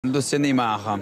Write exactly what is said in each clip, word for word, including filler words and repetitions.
Dossier Neymar.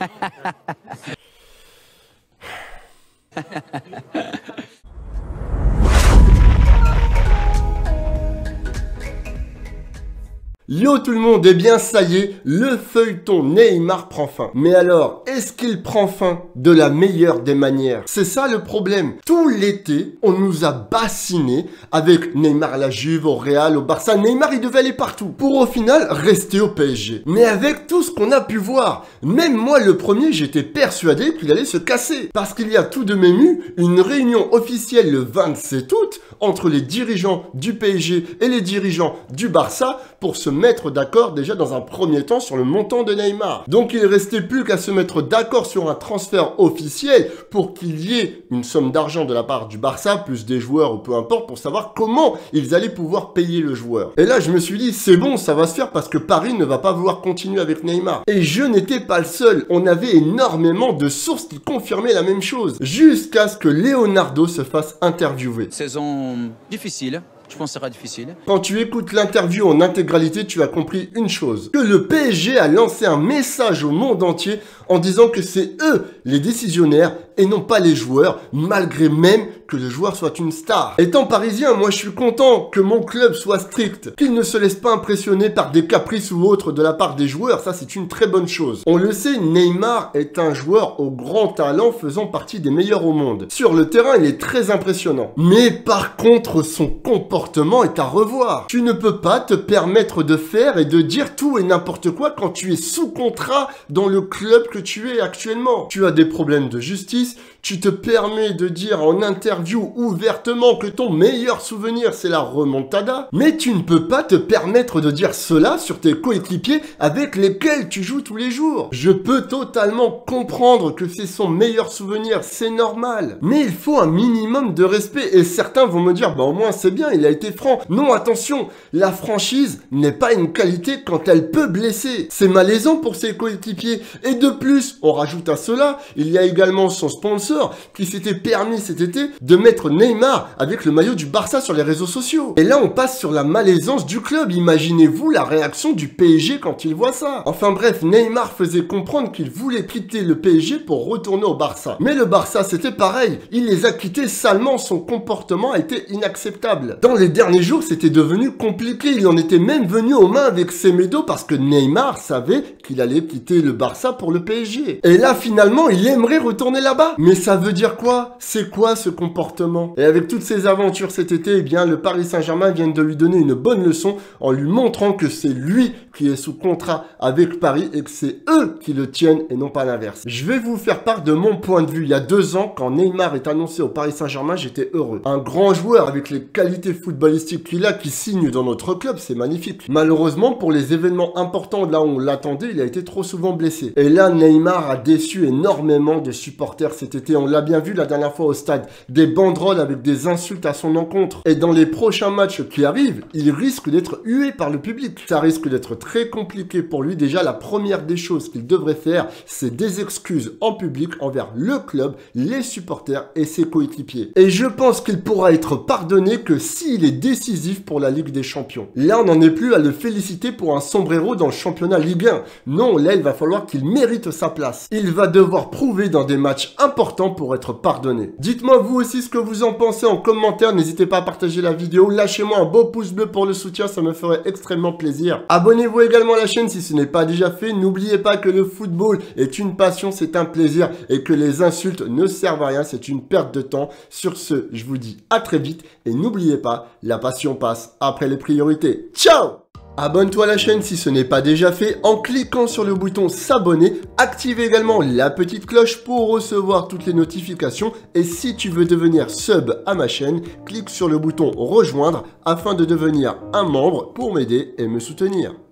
Yo tout le monde, et eh bien ça y est, le feuilleton Neymar prend fin. Mais alors, est-ce qu'il prend fin de la meilleure des manières? C'est ça le problème. Tout l'été, on nous a bassinés avec Neymar à la Juve, au Real, au Barça. Neymar, il devait aller partout pour au final rester au P S G. Mais avec tout ce qu'on a pu voir, même moi le premier, j'étais persuadé qu'il allait se casser. Parce qu'il y a tout de même eu une réunion officielle le vingt-sept août entre les dirigeants du P S G et les dirigeants du Barça pour se mettre d'accord déjà dans un premier temps sur le montant de Neymar. Donc il ne restait plus qu'à se mettre d'accord sur un transfert officiel pour qu'il y ait une somme d'argent de la part du Barça, plus des joueurs ou peu importe, pour savoir comment ils allaient pouvoir payer le joueur. Et là je me suis dit c'est bon, ça va se faire parce que Paris ne va pas vouloir continuer avec Neymar. Et je n'étais pas le seul, on avait énormément de sources qui confirmaient la même chose, jusqu'à ce que Leonardo se fasse interviewer. Saison difficile. Je pense que ça sera difficile. Quand tu écoutes l'interview en intégralité, tu as compris une chose. Que le P S G a lancé un message au monde entier en disant que c'est eux les décisionnaires et non pas les joueurs, malgré même que le joueur soit une star. Étant parisien, moi je suis content que mon club soit strict, qu'il ne se laisse pas impressionner par des caprices ou autres de la part des joueurs, ça c'est une très bonne chose. On le sait, Neymar est un joueur au grand talent faisant partie des meilleurs au monde. Sur le terrain, il est très impressionnant. Mais par contre, son comportement est à revoir. Tu ne peux pas te permettre de faire et de dire tout et n'importe quoi quand tu es sous contrat dans le club que tu es actuellement. Tu as des problèmes de justice, tu te permets de dire en interview ouvertement que ton meilleur souvenir c'est la remontada, mais tu ne peux pas te permettre de dire cela sur tes coéquipiers avec lesquels tu joues tous les jours. Je peux totalement comprendre que c'est son meilleur souvenir, c'est normal, mais il faut un minimum de respect et certains vont me dire bah au moins c'est bien, il a été franc. Non, attention, la franchise n'est pas une qualité quand elle peut blesser. C'est malaisant pour ses coéquipiers et de plus, on rajoute à cela, il y a également son sponsor qui s'était permis cet été de mettre Neymar avec le maillot du Barça sur les réseaux sociaux. Et là, on passe sur la malaisance du club. Imaginez-vous la réaction du P S G quand il voit ça. Enfin bref, Neymar faisait comprendre qu'il voulait quitter le P S G pour retourner au Barça. Mais le Barça, c'était pareil. Il les a quittés salement. Son comportement a été inacceptable. Dans les derniers jours, c'était devenu compliqué. Il en était même venu aux mains avec Semedo parce que Neymar savait qu'il allait quitter le Barça pour le P S G. Et là, finalement, il aimerait retourner là-bas. Mais ça veut dire quoi? C'est quoi ce comportement? Et avec toutes ces aventures cet été, eh bien, le Paris Saint-Germain vient de lui donner une bonne leçon en lui montrant que c'est lui qui est sous contrat avec Paris et que c'est eux qui le tiennent et non pas l'inverse. Je vais vous faire part de mon point de vue. Il y a deux ans, quand Neymar est annoncé au Paris Saint-Germain, j'étais heureux. Un grand joueur avec les qualités footballistiques qu'il a, qui signe dans notre club, c'est magnifique. Malheureusement, pour les événements importants, là où on l'attendait, il a été trop souvent blessé. Et là, Neymar a déçu énormément de supporters cet été. On l'a bien vu la dernière fois au stade. Des banderoles avec des insultes à son encontre. Et dans les prochains matchs qui arrivent, il risque d'être hué par le public. Ça risque d'être très compliqué pour lui. Déjà, la première des choses qu'il devrait faire, c'est des excuses en public envers le club, les supporters et ses coéquipiers. Et je pense qu'il pourra être pardonné que s'il est décisif pour la Ligue des Champions. Là, on n'en est plus à le féliciter pour un sombrero dans le championnat Ligue un. Non, là, il va falloir qu'il mérite sa place. Il va devoir prouver dans des matchs importants pour être pardonné. Dites-moi vous aussi ce que vous en pensez en commentaire. N'hésitez pas à partager la vidéo. Lâchez-moi un beau pouce bleu pour le soutien. Ça me ferait extrêmement plaisir. Abonnez-vous également à la chaîne si ce n'est pas déjà fait. N'oubliez pas que le football est une passion, c'est un plaisir et que les insultes ne servent à rien. C'est une perte de temps. Sur ce, je vous dis à très vite et n'oubliez pas, la passion passe après les priorités. Ciao! Abonne-toi à la chaîne si ce n'est pas déjà fait en cliquant sur le bouton s'abonner. Active également la petite cloche pour recevoir toutes les notifications. Et si tu veux devenir sub à ma chaîne, clique sur le bouton rejoindre afin de devenir un membre pour m'aider et me soutenir.